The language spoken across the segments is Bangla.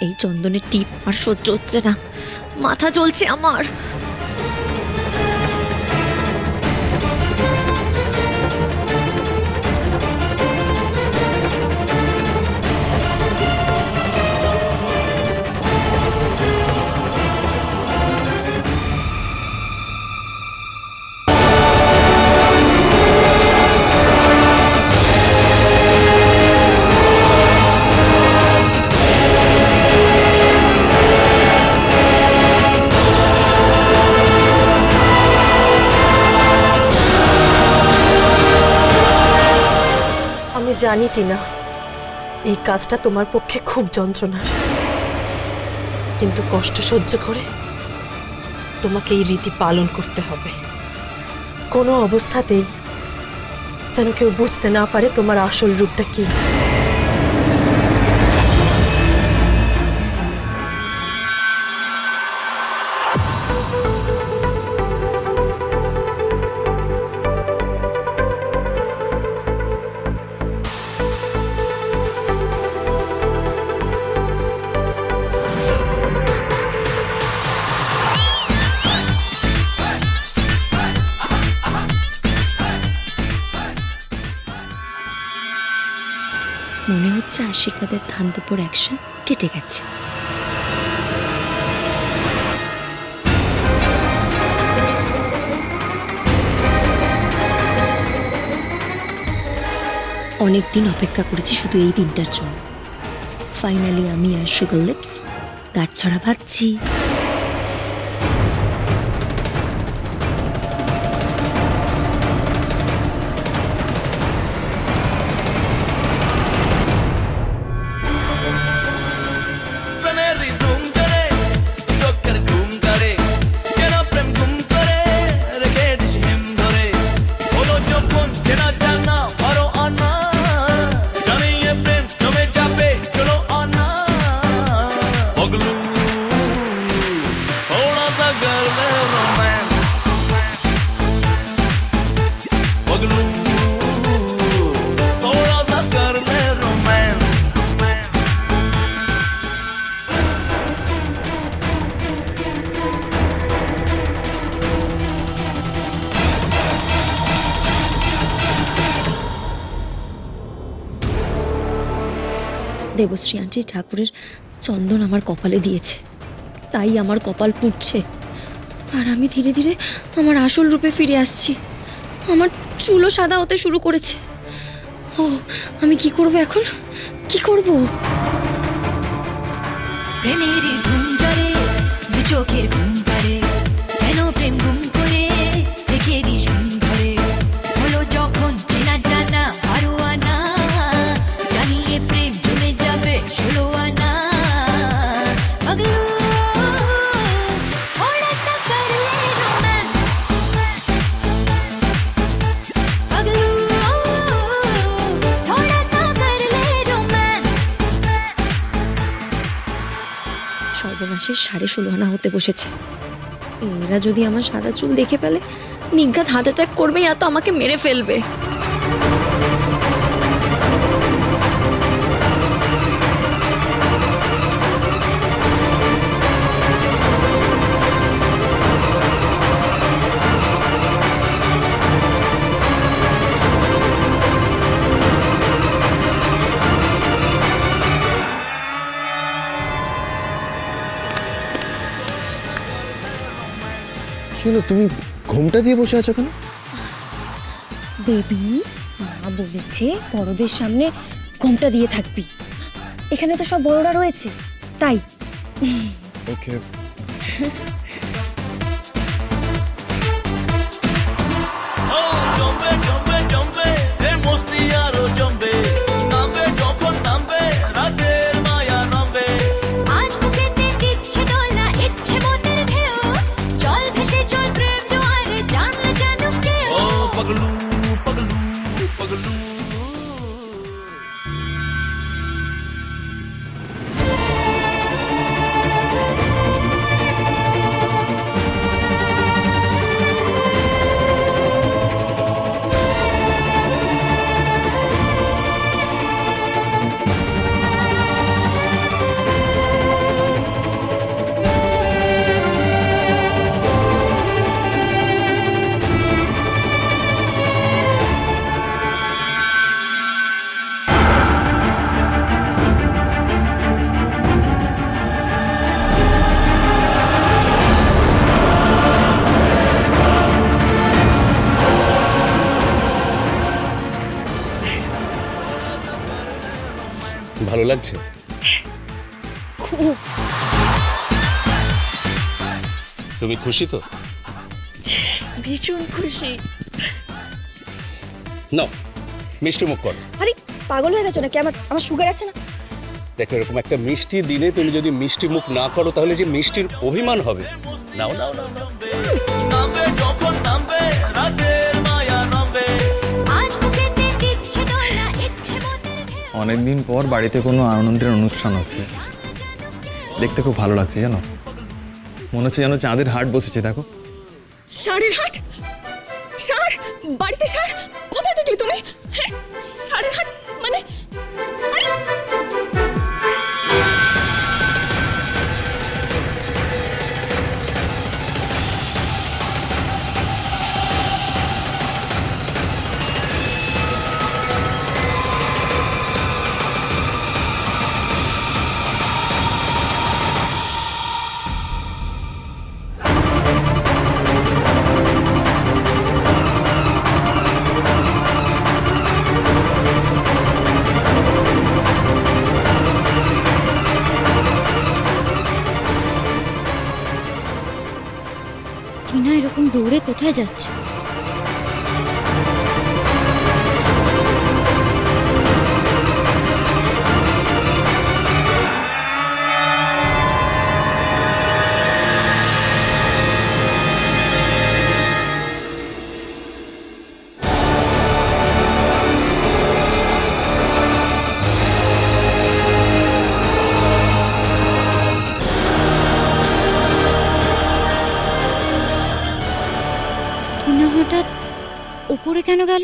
এই চন্দনের টিপ আর সহ্য হচ্ছে না, মাথা জ্বলছে আমার। জানি টিনা, এই কাজটা তোমার পক্ষে খুব যন্ত্রণার, কিন্তু কষ্ট সহ্য করে তোমাকে এই রীতি পালন করতে হবে। কোনো অবস্থাতেই যেন কেউ বুঝতে না পারে তোমার আসল রূপটা কি। মনে হচ্ছে আশীর্বাদের ধান দুপুর অ্যাকশন কেটে গেছে। অনেকদিন অপেক্ষা করেছি শুধু এই দিনটার জন্য। ফাইনালি আমি আর সুগার লিপস গাঁট ছড়া ভাবছি। দেবশ্রী আন্টি ঠাকুরের চন্দন আমার কপালে দিয়েছে, তাই আমার কপাল পুড়ছে। আর আমি ধীরে ধীরে আমার আসল রূপে ফিরে আসছি। আমার চুলও সাদা হতে শুরু করেছে। ও, আমি কি করব এখন? কি করব? প্রেমের ঘুম জরে দু চোখের ঘুম পারে, কেন প্রেম ঘুম করে দেখে দিস ঘুম ধরে। হলো যখন চেনা জানা আরো আনা, জানিয়ে প্রেম জমে যাবে 16 আনা। পাগলু थोड़ा सा कर ले रोमांस, पागलू थोड़ा सा कर ले रोमांस। সর্বনাশের 16.5 আনা হতে বসেছে। এরা যদি আমার সাদা চুল দেখে ফেলে, নিজ্ঞাত হার্ট অ্যাটাক করবে, আর তো আমাকে মেরে ফেলবে। কি হলো, তুমি ঘোমটা দিয়ে বসে আছো কেন? বেবি, মা বলেছে বড়দের সামনে ঘোমটা দিয়ে থাকবি। এখানে তো সব বড়রা রয়েছে, তাই। ওকে। ভালো লাগছে? খুব। তুমি খুশি তো? ভীষণ খুশি। নাও মিষ্টি মুখ করো। আরে পাগল হয়ে গেছো নাকি? আমার সুগার আছে না। দেখো এরকম একটা মিষ্টি দিনে তুমি যদি মিষ্টি মুখ না করো তাহলে যে মিষ্টির অভিমান হবে। নাও নাও নাও নাও। অনেকদিন পর বাড়িতে কোনো আনন্দের অনুষ্ঠান আছে, দেখতে খুব ভালো লাগছে জানো। মনে হচ্ছে যেন চাঁদের হাট বসেছে। দেখো ষাঁড়ের হাট? ষাঁড়? বাড়িতে ষাঁড়? কোথায় দেখলে তুমি? হ্যাঁ, ষাঁড়ের হাট মানে? টিনা এরকম দৌড়ে কোথায় যাচ্ছে? টিনা হঠাৎ উপরে কেন গেল?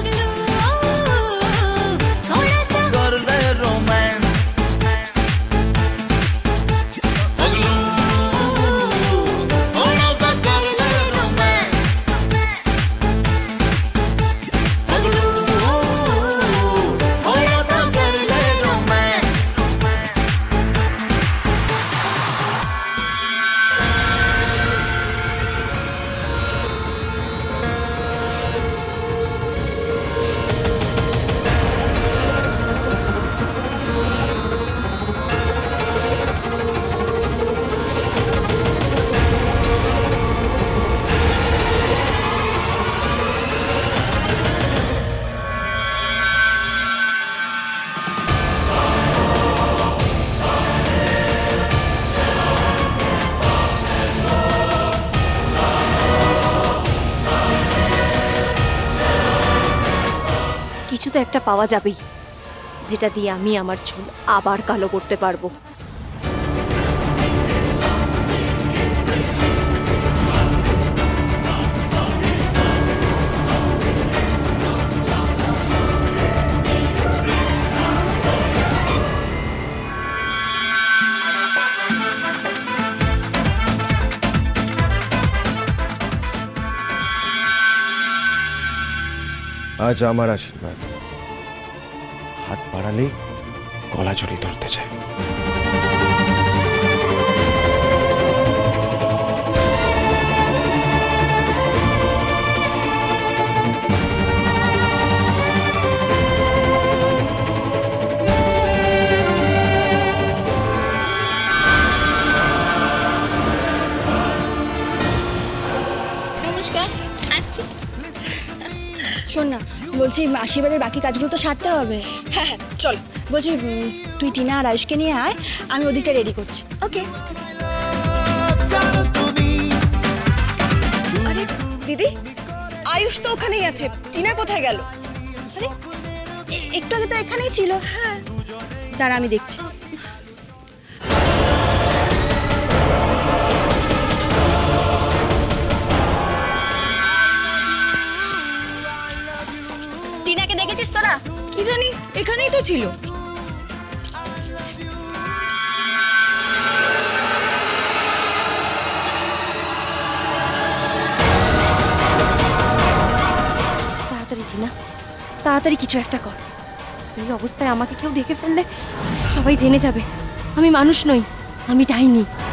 কিছু তো একটা পাওয়া যাবেই, যেটা দিয়ে আমি আমার চুল আবার কালো করতে পারবো। আজ আমার আশীর্বাদ, হাত বাড়ালেই গলা জড়িয়ে ধরতে চায়। নমস্কার, আসছি। শোন না, বলছি আশীর্বাদের বাকি কাজগুলো তো সারতে হবে। হ্যাঁ হ্যাঁ চল। বলছি তুই টিনা আর আয়ুষকে নিয়ে আয়, আমি ওদিকটা রেডি করছি। ওকে। আরে দিদি, আয়ুষ তো ওখানেই আছে, টিনা কোথায় গেল? আরে একটু আগে তো এখানেই ছিল। হ্যাঁ দাঁড়া আমি দেখছি। টিনাকে দেখেছিস তোরা? কি জানি, এখানেই তো ছিল। তাড়াতাড়ি টিনা, তাড়াতাড়ি কিছু একটা কর। এই অবস্থায় আমাকে কেউ দেখে ফেললে সবাই জেনে যাবে আমি মানুষ নই, আমি ডাইনি।